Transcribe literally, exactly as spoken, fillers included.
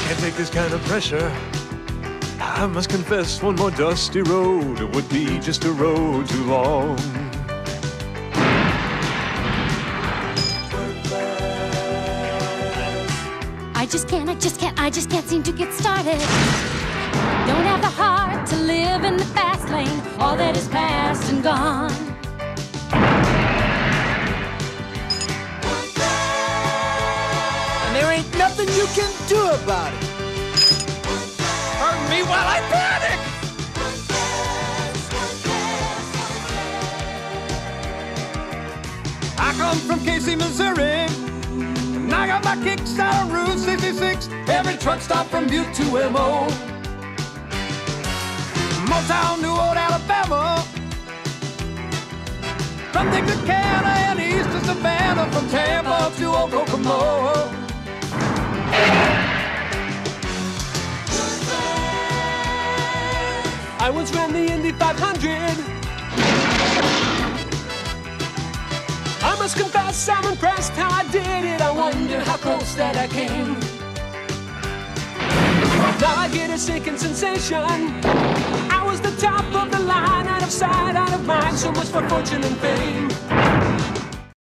Can't take this kind of pressure. I must confess, one more dusty road would be just a road too long. I just can't, I just can't, I just can't seem to get started. Don't have the heart to live in the fast lane. All that is past and gone. And there ain't nothing you can do about it. Hurt me while I panic. I come from Casey, Missouri. And I got my kicks out of Route sixty-six. Every truck stop from Butte to M O. Motown, New Old Alabama. From Texarkana and east to Savannah. From Tampa to Oklahoma. I once ran the Indy five hundred. I must confess I'm impressed how I did it. I wonder how close that I came. Now I get a sinking sensation. I was the top of the line, out of sight, out of mind. So much for fortune and fame.